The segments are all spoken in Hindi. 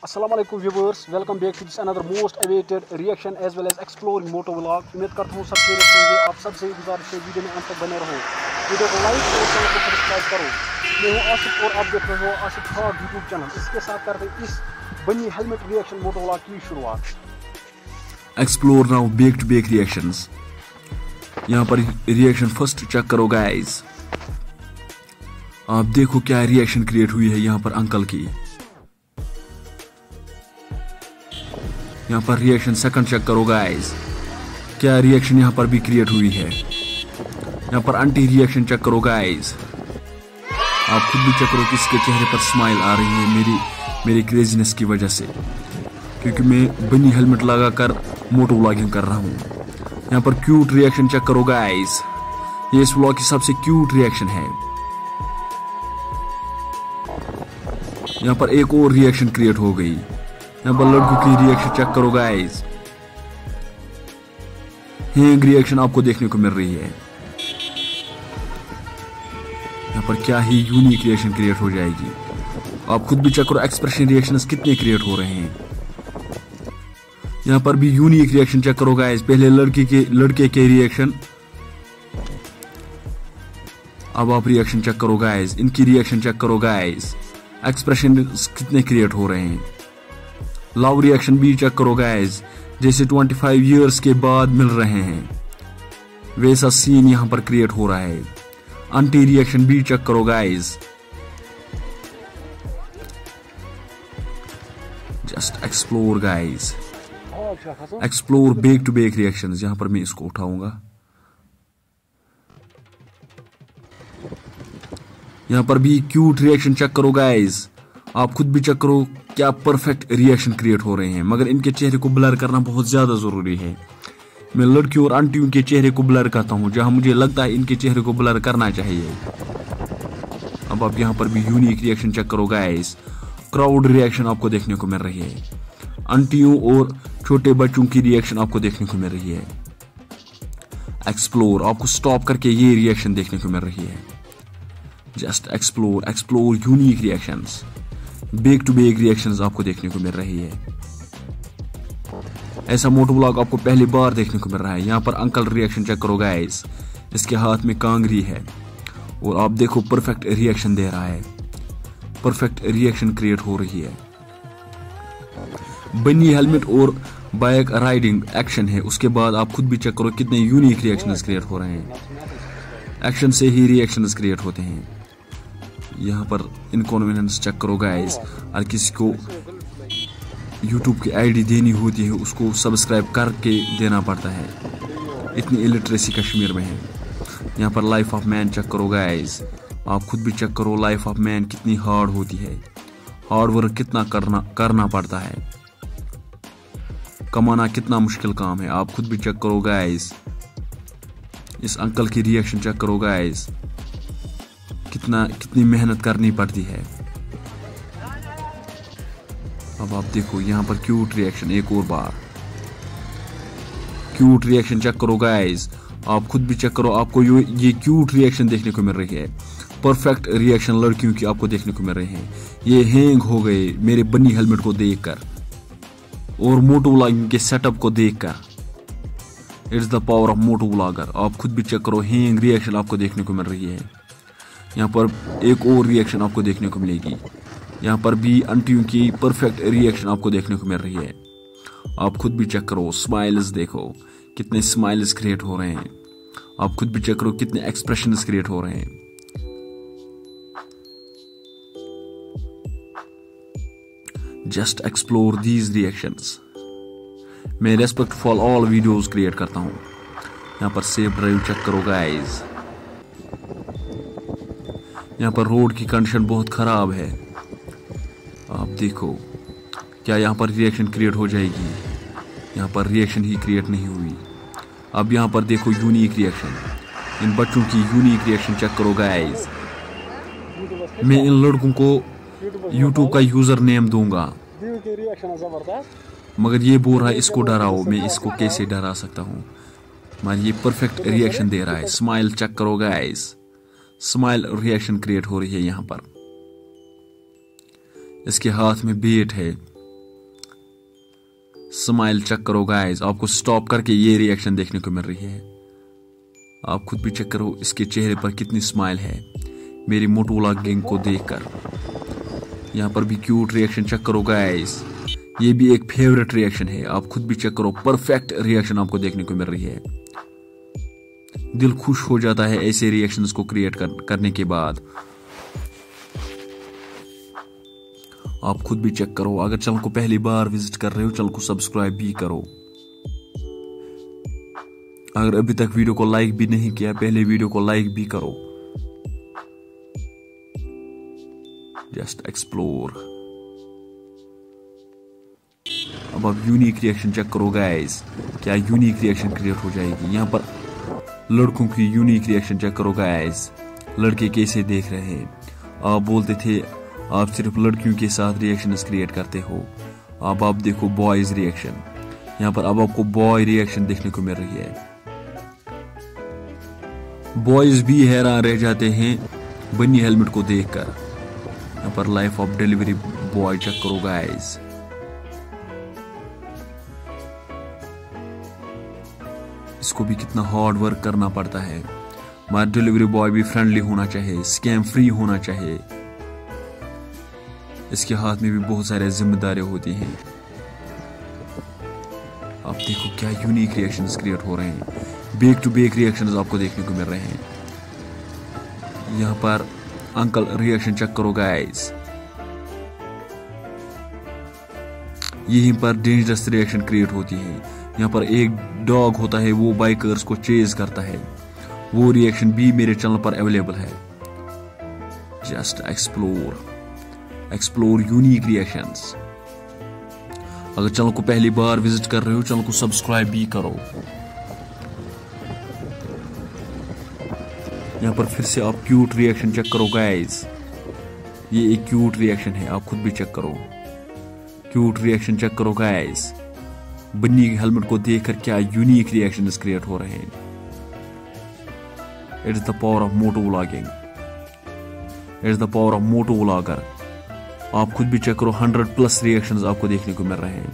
Assalamualaikum viewers, welcome back to this another most awaited reaction as well as exploring moto vlog। उम्मीद करता हूँ सब खैरियत से होंगे। आप सबसे गुजारिश है वीडियो में अंत तक बने रहो, वीडियो को लाइक और चैनल को सब्सक्राइब करो। मैं हूँ आसिफ और आप देख रहे हो आसिफ व्लॉग यूट्यूब चैनल। इसके साथ करते हैं इस बनी हेलमेट रिएक्शन मोटो व्लॉग की शुरुआत। Explore now back to back reactions. यहाँ पर रिएक्शन फर्स्ट चेक करो गाइस। आप देखो क्या रिएक्शन क्रिएट हुई है यहाँ पर अंकल की। यहाँ पर रिएक्शन सेकंड चेक करो गाइस, क्या रिएक्शन यहाँ पर भी क्रिएट हुई है। यहाँ पर एंटी रिएक्शन चेक करो गाइस। आप खुद भी चेक करो किसके चेहरे पर स्माइल आ रही है मेरी क्रेजीनेस की वजह से, क्योंकि मैं बनी हेलमेट लगाकर मोटो व्लॉगिंग कर रहा हूँ। यहाँ पर क्यूट रिएक्शन चेक करो गाइस, ये इस व्लॉग की सबसे क्यूट रिएक्शन है। यहाँ पर एक और रिएक्शन क्रिएट हो गई। यहाँ पर लड़कों की रिएक्शन चेक करो गाइस, हैंग रिएक्शन आपको देखने को मिल रही है। यहाँ पर क्या ही यूनिक रिएक्शन क्रिएट हो जाएगी। आप खुद भी चेक करो एक्सप्रेशन रिएक्शंस कितने क्रिएट हो रहे हैं। यहाँ पर भी यूनिक रिएक्शन चेक करो गाइस। पहले लड़के के रिएक्शन, अब आप रिएक्शन चेक करो गाइस। इनकी रिएक्शन चेक करो गाइस, एक्सप्रेशन कितने क्रिएट हो रहे हैं। लव रिएक्शन भी चेक करो गाइस, जैसे 25 इयर्स के बाद मिल रहे हैं वैसा सीन यहां पर क्रिएट हो रहा है। एंटी रिएक्शन भी चेक करो guys. Just explore guys, explore back to back reactions. यहां पर मैं इसको उठाऊंगा। यहां पर भी क्यूट रिएक्शन चेक करो गाइस। आप खुद भी चेक करो क्या परफेक्ट रिएक्शन क्रिएट हो रहे हैं, मगर इनके चेहरे को ब्लर करना बहुत ज्यादा जरूरी है। मैं लड़कियों और आंटियों के चेहरे को ब्लर करता हूं जहां मुझे लगता है इनके चेहरे को ब्लर करना चाहिए। अब आप यहां पर भी यूनिक रिएक्शन चेक करो गाइस। क्राउड रिएक्शन आपको देखने को मिल रही है। आंटियों और छोटे बच्चों की रिएक्शन आपको देखने को मिल रही है। एक्सप्लोर, आपको स्टॉप करके ये रिएक्शन देखने को मिल रही है। Just explore unique reactions, back to back reactions आपको देखने को मिल रही है। ऐसा मोटो व्लॉग आपको पहली बार देखने को मिल रहा है। यहाँ पर अंकल रिएक्शन चेक करो गाइस, इसके हाथ में कांगरी है और आप देखो परफेक्ट रिएक्शन दे रहा है। परफेक्ट रिएक्शन क्रिएट हो रही है। बनी हेलमेट और बाइक राइडिंग एक्शन है। उसके बाद आप खुद भी चेक करो कितने यूनिक रिएक्शंस क्रिएट हो रहे हैं। एक्शन से ही रिएक्शंस क्रिएट होते हैं। यहाँ पर इनकन्वीनियंस चेक करो गाइस। और किसी को यूट्यूब की आईडी देनी होती है उसको सब्सक्राइब करके देना पड़ता है, इतनी इलिटरेसी कश्मीर में है। यहाँ पर लाइफ ऑफ मैन चेक करो गाइस। आप खुद भी चेक करो लाइफ ऑफ मैन कितनी हार्ड होती है, हार्ड वर्क कितना करना पड़ता है, कमाना कितना मुश्किल काम है। आप खुद भी चेक करो गाइस। इस अंकल की रिएक्शन चेक करो गाइस, कितनी मेहनत करनी पड़ती है। अब आप देखो यहाँ पर क्यूट रिएक्शन, एक और बार क्यूट रिएक्शन चेक करो गाइस। आप खुद भी चेक करो, आपको ये क्यूट रिएक्शन देखने को मिल रही है। परफेक्ट रिएक्शन लड़कियों की आपको देखने को मिल रहे हैं। ये हैंग हो गए मेरे बनी हेलमेट को देखकर और मोटो व्लॉगिंग के सेटअप को देखकर। It's the power of moto vlogger. आप खुद भी चेक करो, हैंग रिएक्शन आपको देखने को मिल रही है। यहाँ पर एक और रिएक्शन आपको देखने को मिलेगी। यहाँ पर भी आंटियों की परफेक्ट रिएक्शन आपको देखने को मिल रही है। आप खुद भी चेक करो, स्माइल्स देखो कितने स्माइल्स क्रिएट हो रहे हैं। आप खुद भी चेक करो कितने एक्सप्रेशंस क्रिएट हो रहे हैं। Just explore these reactions. मैं respect for all videos create करता हूँ। यहाँ पर सेफ ड्राइव चेक करो गाइस। यहाँ पर रोड की कंडीशन बहुत खराब है। आप देखो क्या यहाँ पर रिएक्शन क्रिएट हो जाएगी। यहाँ पर रिएक्शन ही क्रिएट नहीं हुई। अब यहाँ पर देखो यूनिक रिएक्शन, इन बच्चों की यूनिक रिएक्शन चेक करो गाइस। मैं इन लड़कों को यूट्यूब का यूजर नेम दूंगा, मगर ये बोल रहा है इसको डराओ। मैं इसको कैसे डरा सकता हूँ, मगर ये परफेक्ट रिएक्शन दे रहा है। स्माइल चेक करो गाइस, स्माइल रिएक्शन क्रिएट हो रही है। यहाँ पर इसके हाथ में बेट है, स्माइल चेक करो गाइस, आपको स्टॉप करके ये रिएक्शन देखने को मिल रही है। आप खुद भी चेक करो इसके चेहरे पर कितनी स्माइल है मेरी मोटो व्लॉग गैंग को देखकर। यहाँ पर भी क्यूट रिएक्शन चेक करो गाइस, ये भी एक फेवरेट रिएक्शन है। आप खुद भी चेक करो, परफेक्ट रिएक्शन आपको देखने को मिल रही है। दिल खुश हो जाता है ऐसे रिएक्शंस को क्रिएट करने के बाद। आप खुद भी चेक करो, अगर चैनल को पहली बार विजिट कर रहे हो चैनल को सब्सक्राइब भी करो। अगर अभी तक वीडियो को लाइक भी नहीं किया पहले वीडियो को लाइक भी करो। Just explore. अब आप यूनिक रिएक्शन चेक करो गाइस, क्या यूनिक रिएक्शन क्रिएट हो जाएगी। यहाँ पर लड़कों की यूनिक रिएक्शन चेक करो गाइस, लड़के कैसे देख रहे हैं। आप बोलते थे आप सिर्फ लड़कियों के साथ रिएक्शंस क्रिएट करते हो, अब आप देखो बॉयज रिएक्शन। यहाँ पर अब आपको बॉय रिएक्शन देखने को मिल रही है। बॉयज भी हैरान रह जाते हैं बनी हेलमेट को देखकर। यहाँ पर life of delivery boy check करो गाइस, इसको भी कितना हार्ड वर्क करना पड़ता है। हमारा डिलीवरी बॉय भी फ्रेंडली होना चाहिए, स्कैम फ्री होना चाहिए। इसके हाथ में भी बहुत सारे जिम्मेदारियां होती हैं। आप देखो क्या यूनिक रिएक्शंस क्रिएट हो रहे हैं, बैक टू बैक रिएक्शंस आपको देखने को मिल रहे हैं। यहाँ पर अंकल रिएक्शन चेक करो गाइस, यहीं पर डेंजरस रिएक्शन क्रिएट होती है। यहाँ पर एक डॉग होता है वो बाइकर्स को चेज करता है, वो रिएक्शन भी मेरे चैनल पर अवेलेबल है। Just explore, explore unique reactions. अगर चैनल को पहली बार विजिट कर रहे हो चैनल को सब्सक्राइब भी करो। यहाँ पर फिर से आप क्यूट रिएक्शन चेक करो गाइस, ये एक क्यूट रिएक्शन है, आप खुद भी चेक करो। क्यूट रिएक्शन चेक करो गाइस, बन्नी हेलमेट को देखकर क्या यूनिक रिएक्शंस क्रिएट हो रहे हैं। It is the power of moto vlogging, it is the power of moto vlogger. आप खुद भी चेक करो, 100+ रिएक्शंस आपको देखने को मिल रहे हैं।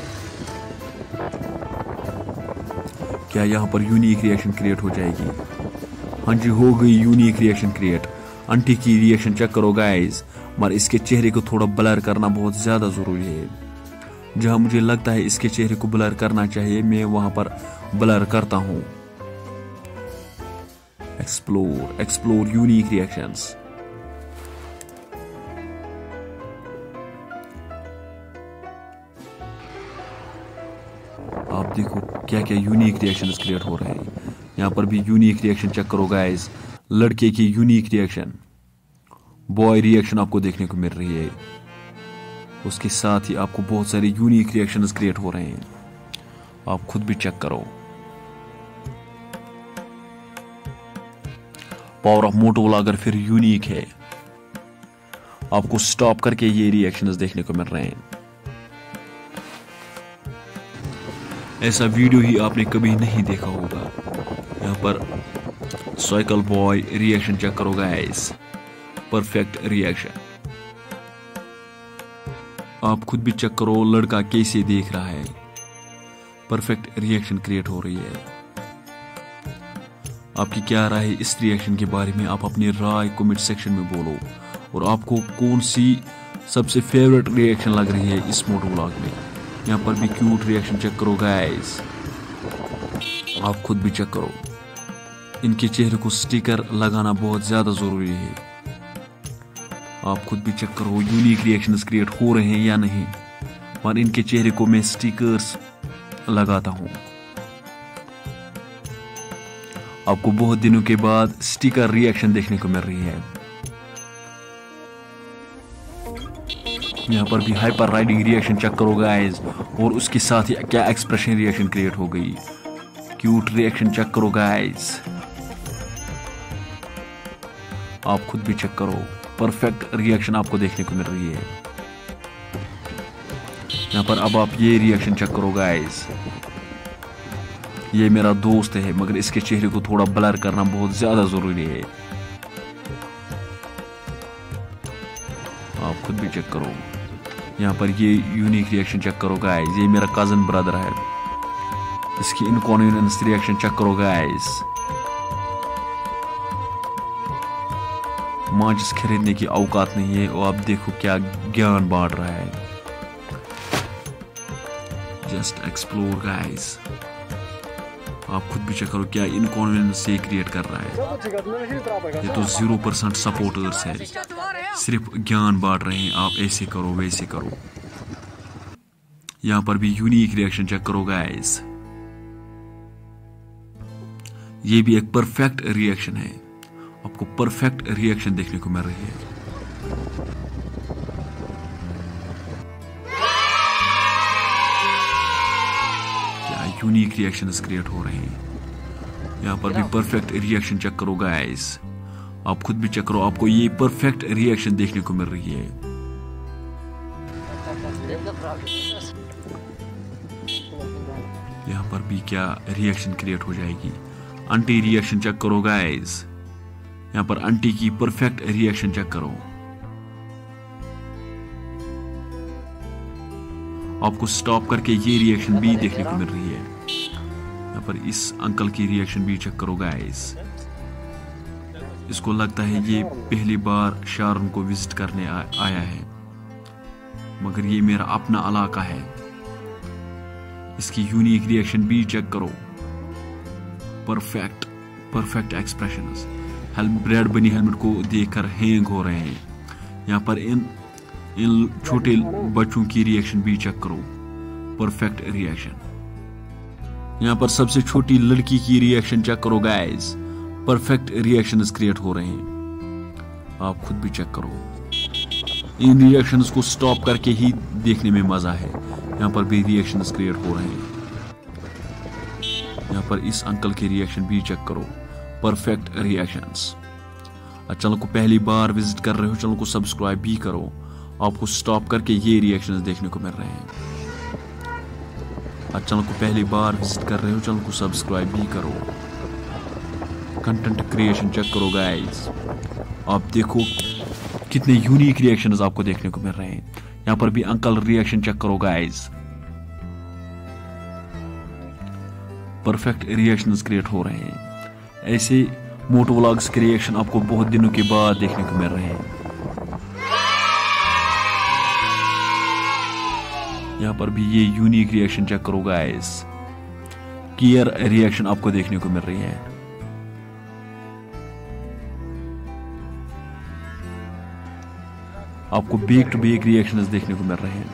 क्या यहाँ पर यूनिक रिएक्शन क्रिएट हो जाएगी? हाँ जी, हो गई यूनिक रिएक्शन क्रिएट। आंटी की रिएक्शन चेक करो गाइस, मगर इसके चेहरे को थोड़ा ब्लर करना बहुत ज्यादा जरूरी है। जहां मुझे लगता है इसके चेहरे को ब्लर करना चाहिए मैं वहां पर ब्लर करता हूं। Explore, explore unique reactions. आप देखो क्या क्या यूनिक रिएक्शंस क्रिएट हो रहे हैं। यहाँ पर भी यूनिक रिएक्शन चेक करो गाइस, लड़के की यूनिक रिएक्शन, बॉय रिएक्शन आपको देखने को मिल रही है। उसके साथ ही आपको बहुत सारे यूनिक रिएक्शंस क्रिएट हो रहे हैं, आप खुद भी चेक करो। पावर ऑफ मोटो व्लॉगर फिर यूनिक है, आपको स्टॉप करके ये रिएक्शंस देखने को मिल रहे हैं। ऐसा वीडियो ही आपने कभी नहीं देखा होगा। यहाँ पर साइकिल बॉय रिएक्शन चेक करो गाइस, परफेक्ट रिएक्शन। आप खुद भी चेक करो लड़का कैसे देख रहा है, परफेक्ट रिएक्शन क्रिएट हो रही है। आपकी क्या राय है इस रिएक्शन के बारे में? आप अपनी राय कमेंट सेक्शन में बोलो, और आपको कौन सी सबसे फेवरेट रिएक्शन लग रही है इस मोटो व्लॉग में। यहाँ पर भी क्यूट रिएक्शन चेक करो गाइस, आप खुद भी चेक करो। इनके चेहरे को स्टिकर लगाना बहुत ज्यादा जरूरी है, आप खुद भी चेक करो यूनिक रिएक्शंस क्रिएट हो रहे हैं या नहीं। और इनके चेहरे को मैं स्टिकर्स लगाता हूं। आपको बहुत दिनों के बाद स्टिकर रिएक्शन देखने को मिल रही है। यहाँ पर भी हाइपर राइडिंग रिएक्शन चेक करो गाइस, और उसके साथ ही क्या एक्सप्रेशन रिएक्शन क्रिएट हो गई। क्यूट रिएक्शन चेक करो गाइस, आप खुद भी चेक करो, परफेक्ट रिएक्शन आपको देखने को मिल रही है। यहाँ पर अब आप ये रिएक्शन चेक करो गाइस, ये मेरा दोस्त है मगर इसके चेहरे को थोड़ा ब्लर करना बहुत ज्यादा जरूरी है, आप खुद भी चेक करो। यहाँ पर ये यूनिक रिएक्शन चेक करो गाइस, ये मेरा कजन ब्रदर है, इसकी इनकॉन्वीनियंस रिएक्शन चेक करो गाइस। माचिस खरीदने की औकात नहीं है और आप देखो क्या ज्ञान बांट रहा है। जस्ट एक्सप्लोर गाइस, आप खुद भी चेक करो क्या इनकॉन्वीनियंस से क्रिएट कर रहा है। ये तो 0% सपोर्टर्स है, सिर्फ ज्ञान बांट रहे हैं, आप ऐसे करो वैसे करो। यहाँ पर भी यूनिक रिएक्शन चेक करो गाइस, ये भी एक परफेक्ट रिएक्शन है, आपको परफेक्ट रिएक्शन देखने को मिल रही है। क्या यूनिक रिएक्शंस क्रिएट हो रहे हैं। यहाँ पर भी परफेक्ट रिएक्शन चेक करो गाइस, आप खुद भी चेक करो, आपको ये परफेक्ट रिएक्शन देखने को मिल रही है। यहाँ पर भी क्या रिएक्शन क्रिएट हो जाएगी। एंटी रिएक्शन चेक करो गाइस, यहाँ पर आंटी की परफेक्ट रिएक्शन चेक करो, आपको स्टॉप करके ये रिएक्शन भी देखने को मिल रही है। यहाँ पर इस अंकल की रिएक्शन भी चेक करो गाइस, इसको लगता है ये पहली बार शारन को विजिट करने आया है, मगर ये मेरा अपना इलाका है। इसकी यूनिक रिएक्शन भी चेक करो, perfect expressions. Bread bunny helmet को देखकर हैंग हो रहे हैं। यहाँ पर इन छोटे बच्चों की रिएक्शन भी चेक करो, परफेक्ट रिएक्शन। यहाँ पर सबसे छोटी लड़की की रिएक्शन चेक करो गाइस, परफेक्ट रिएक्शंस क्रिएट हो रहे हैं, आप खुद भी चेक करो। इन रिएक्शंस को स्टॉप करके ही देखने में मजा है। यहाँ पर भी रिएक्शंस क्रिएट हो रहे हैं। यहाँ पर इस अंकल के रिएक्शन भी चेक करो, परफेक्ट रिएक्शंस। चैनल को पहली बार विजिट कर रहे हो, चैनल को सब्सक्राइब भी करो, आपको स्टॉप करके ये रिएक्शंस देखने को मिल रहे हैं। चैनल को पहली बार विजिट कर रहे हो, चैनल को सब्सक्राइब भी करो। कंटेंट क्रिएशन चेक करो गाइस, आप देखो कितने यूनिक रिएक्शंस आपको देखने को मिल रहे हैं। यहाँ पर भी अंकल रिएक्शन चेक करो गाइस, परफेक्ट रिएक्शंस क्रिएट हो रहे हैं। ऐसे मोटो व्लॉग्स के रिएक्शन आपको बहुत दिनों के बाद देखने को मिल रहे हैं। यहाँ पर भी ये यूनिक रिएक्शन चेक करो गाइस, क्लियर रिएक्शन आपको देखने को मिल रही है। आपको बैक टू बैक रिएक्शंस देखने को मिल रहे हैं।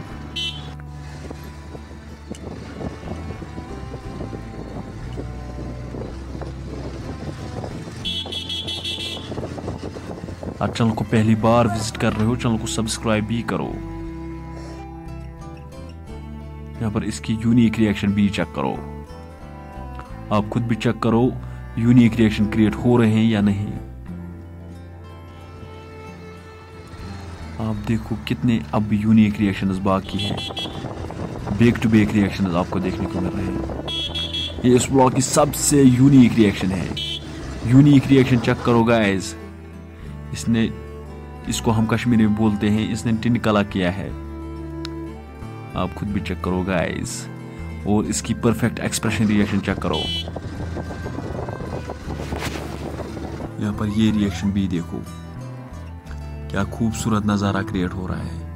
आप चैनल को पहली बार विजिट कर रहे हो, चैनल को सब्सक्राइब भी करो। यहाँ पर इसकी यूनिक रिएक्शन भी चेक करो, आप खुद भी चेक करो यूनिक रिएक्शन क्रिएट हो रहे हैं या नहीं। आप देखो कितने अब यूनिक रिएक्शंस बाकी हैं, बैक टू बैक रिएक्शंस आपको देखने को मिल रहे हैं। ये इस ब्लॉग की सबसे यूनिक रिएक्शन है। यूनिक रिएक्शन चेक करो गाइस, इसको हम कश्मीरी में बोलते हैं, इसने टिनकला किया है, आप खुद भी चेक करो गाइस। और इसकी परफेक्ट एक्सप्रेशन रिएक्शन चेक करो। यहाँ पर ये रिएक्शन भी देखो, क्या खूबसूरत नजारा क्रिएट हो रहा है।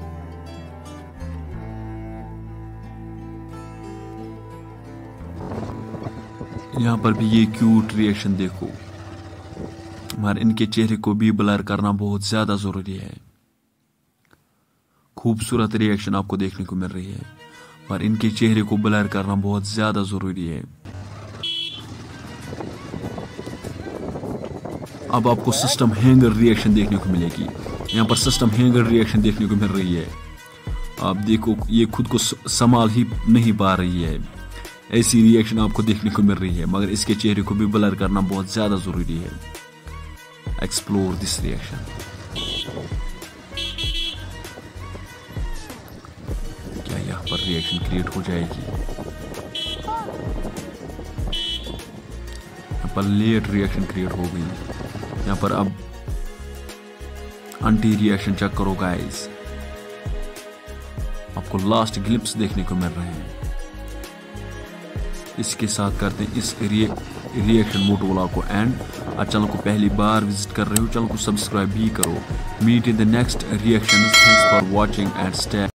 यहाँ पर भी ये क्यूट रिएक्शन देखो, मगर इनके चेहरे को भी ब्लर करना बहुत ज्यादा जरूरी है। खूबसूरत रिएक्शन आपको देखने को मिल रही है, और इनके चेहरे को ब्लर करना बहुत ज्यादा जरूरी है। अब आपको सिस्टम हैंगर रिएक्शन देखने को मिलेगी। यहाँ पर सिस्टम हैंगर रिएक्शन देखने को मिल रही है। आप देखो ये खुद को संभाल ही नहीं पा रही है, ऐसी रिएक्शन आपको देखने को मिल रही है, मगर इसके चेहरे को भी ब्लर करना बहुत ज्यादा जरूरी है। Explore this reaction. क्या यहाँ पर रिएक्शन क्रिएट हो जाएगी? यहाँ पर लेट रिएक्शन क्रिएट हो गई। यहाँ पर अब एंटी रिएक्शन चेक करो गाइस, आपको लास्ट ग्लिप्स देखने को मिल रहे हैं। इसके साथ करते हैं इस रिएक्शन मोटो व्लॉग को एंड। चैनल को पहली बार विजिट कर रहे हो, चैनल को सब्सक्राइब भी करो। Meet in the next reactions. Thanks for watching and stay